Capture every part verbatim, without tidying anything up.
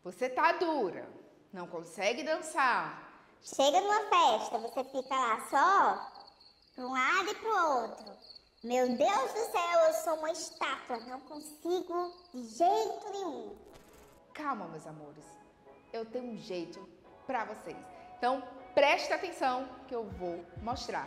Você tá dura, não consegue dançar. Chega numa festa, você fica lá só para um lado e para o outro. Meu Deus do céu, eu sou uma estátua, não consigo de jeito nenhum. Calma, meus amores, eu tenho um jeito pra vocês. Então, presta atenção que eu vou mostrar.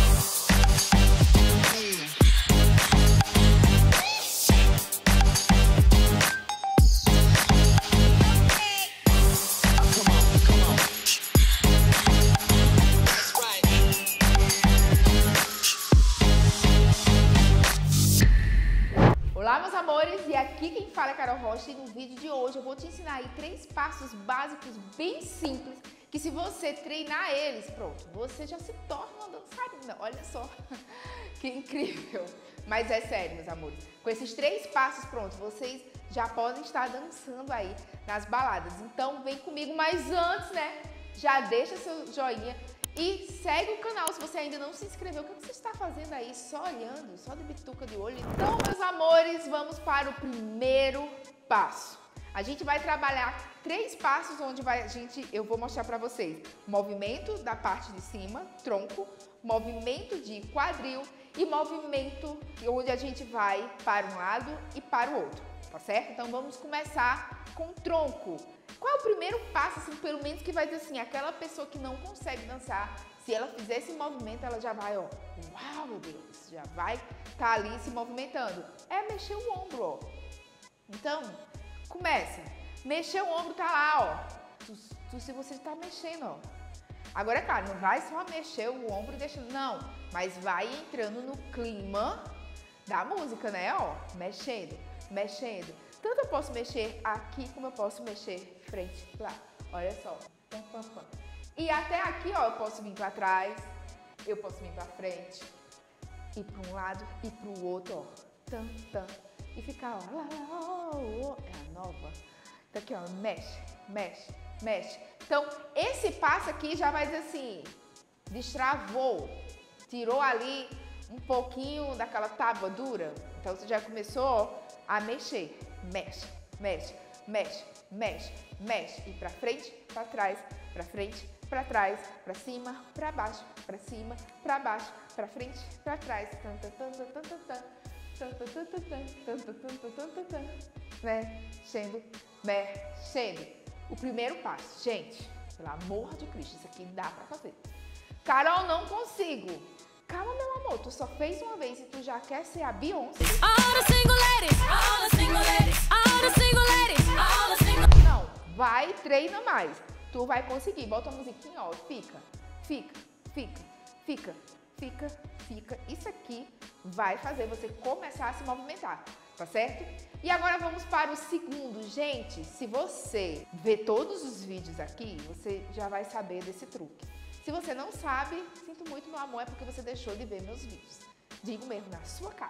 Olá, meus amores, e aqui quem fala é Carol Rocha e no vídeo de hoje eu vou te ensinar aí três passos básicos bem simples que se você treinar eles, pronto, você já se torna uma dançarina. Olha só, que incrível! Mas é sério, meus amores, com esses três passos, pronto, vocês já podem estar dançando aí nas baladas. Então vem comigo, mas antes, né, já deixa seu joinha e segue o canal se você ainda não se inscreveu. O que você está fazendo aí? Só olhando? Só de bituca de olho? Então, meus amores, vamos para o primeiro passo. A gente vai trabalhar três passos onde vai, a gente, eu vou mostrar para vocês. Movimento da parte de cima, tronco, movimento de quadril e movimento onde a gente vai para um lado e para o outro, tá certo? Então, vamos começar com o tronco. Qual é o primeiro passo, assim, pelo menos que vai dizer assim, aquela pessoa que não consegue dançar, se ela fizer esse movimento, ela já vai, ó, uau, meu Deus, já vai estar ali se movimentando. É mexer o ombro, ó. Então, começa. Mexer o ombro tá lá, ó. Tu, tu, se você tá mexendo, ó. Agora, cara, não vai só mexer o ombro e deixando, não. Mas vai entrando no clima da música, né, ó. Mexendo, mexendo. Tanto eu posso mexer aqui, como eu posso mexer frente lá. Olha só. E até aqui, ó, eu posso vir para trás, eu posso vir para frente, ir para um lado e para o outro, ó. Tam, tam. E ficar, ó. É a nova. Então aqui, ó, mexe, mexe, mexe. Então, esse passo aqui já vai dizer assim, destravou, tirou ali um pouquinho daquela tábua dura. Então, você já começou a mexer. Mexe, mexe, mexe, mexe, mexe. E pra frente, pra trás, pra frente, pra trás, pra cima, pra baixo, pra cima, pra baixo, pra frente, pra trás. Mexendo, mexendo. O primeiro passo, gente, pelo amor de Cristo, isso aqui dá pra fazer. Carol, não consigo. Calma, meu amor, tu só fez uma vez e tu já quer ser a Beyoncé? All the single ladies, all the single ladies, all the single ladies, all the single... Não, vai, treina mais. Tu vai conseguir. Bota a musiquinha, ó, fica, fica, fica, fica, fica, fica. Isso aqui vai fazer você começar a se movimentar, tá certo? E agora vamos para o segundo. Gente, se você ver todos os vídeos aqui, você já vai saber desse truque. Se você não sabe, sinto muito, meu amor, é porque você deixou de ver meus vídeos. Digo mesmo, na sua cara.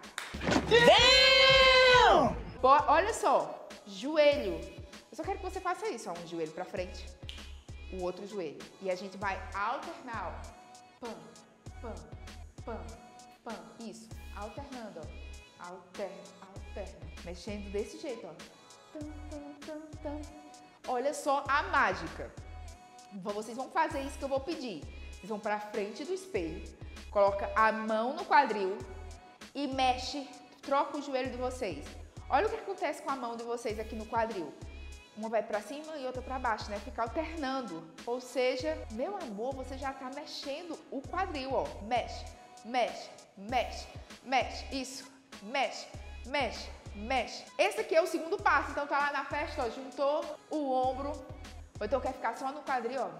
Damn! Bo olha só, joelho. Eu só quero que você faça isso, ó, um joelho pra frente, o outro joelho. E a gente vai alternar, ó. Pam, pam, pam, pam. Isso, alternando, ó. Alterna, alterna. Mexendo desse jeito, ó. Tum, tum, tum, tum. Olha só a mágica. Vocês vão fazer isso que eu vou pedir. Vocês vão pra frente do espelho, coloca a mão no quadril e mexe, troca o joelho de vocês. Olha o que acontece com a mão de vocês aqui no quadril. Uma vai pra cima e outra pra baixo, né? Fica alternando. Ou seja, meu amor, você já tá mexendo o quadril, ó. Mexe, mexe, mexe, mexe. Isso, mexe, mexe, mexe. Esse aqui é o segundo passo. Então tá lá na festa, ó, juntou o ombro. Ou então quer ficar só no quadril, ó.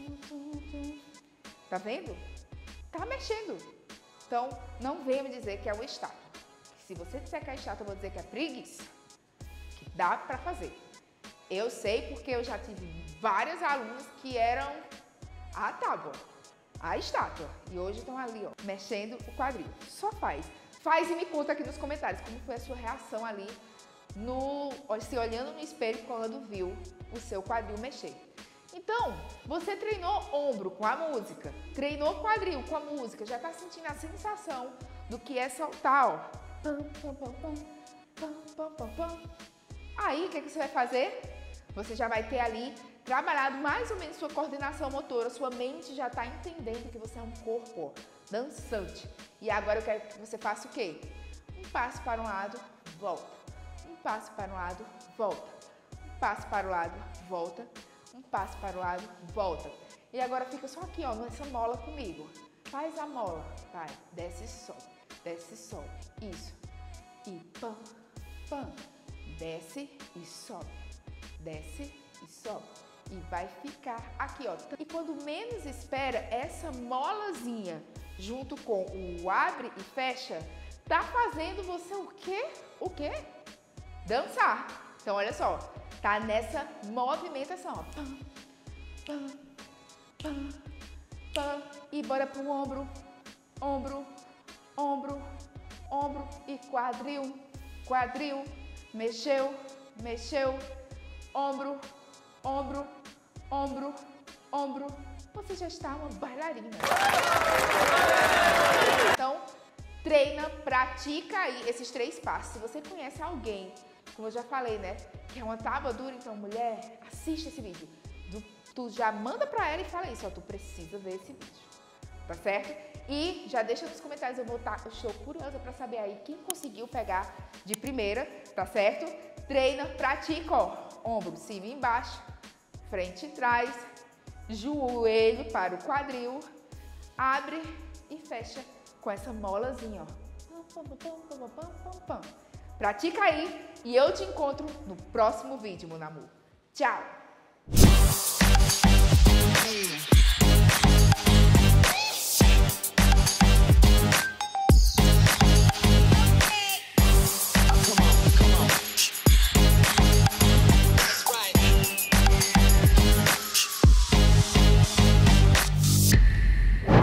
Tá vendo? Tá mexendo. Então, não venha me dizer que é uma estátua. Se você disser que é estátua, eu vou dizer que é preguiça. Que dá pra fazer. Eu sei porque eu já tive várias alunas que eram a tábua, a estátua. E hoje estão ali, ó, mexendo o quadril. Só faz. Faz e me conta aqui nos comentários como foi a sua reação ali no, se olhando no espelho quando viu o seu quadril mexer. Então, você treinou ombro com a música, treinou quadril com a música, já tá sentindo a sensação do que é soltar, ó. Pam, pam, pam, pam, pam, pam, pam, pam. Aí, o que, que você vai fazer? você já vai ter ali trabalhado mais ou menos sua coordenação motora, sua mente já está entendendo que você é um corpo dançante. E agora eu quero que você faça o quê? Um passo para um lado, volta. Um passo para um lado, volta. Um passo para o lado, volta. Um passo para o lado, volta. E agora fica só aqui, ó, nessa mola comigo. Faz a mola, vai, desce e sobe, desce e sobe, isso. E pam, pam, desce e sobe, desce e sobe. E vai ficar aqui, ó. E quando menos espera, essa molazinha junto com o abre e fecha, tá fazendo você o quê? O quê? Dançar. Então, olha só, tá nessa movimentação, ó. Pam, pam, pam, pam. E bora pro ombro, ombro, ombro, ombro e quadril, quadril. Mexeu, mexeu, ombro, ombro, ombro, ombro. Você já está uma bailarina. Então, treina, pratica aí esses três passos. Se você conhece alguém, como eu já falei, né, que é uma tábua dura, então, mulher, assiste esse vídeo. Tu, tu já manda pra ela e fala isso, ó, tu precisa ver esse vídeo, tá certo? E já deixa nos comentários, eu vou estar, eu estou curiosa pra saber aí quem conseguiu pegar de primeira, tá certo? Treina, pratica, ó, ombro, cima e embaixo, frente e trás, joelho para o quadril, abre e fecha com essa molazinha, ó. Pam, pam, pam, pam, pam, pam, pam. Pratica aí e eu te encontro no próximo vídeo, meu amor. Tchau!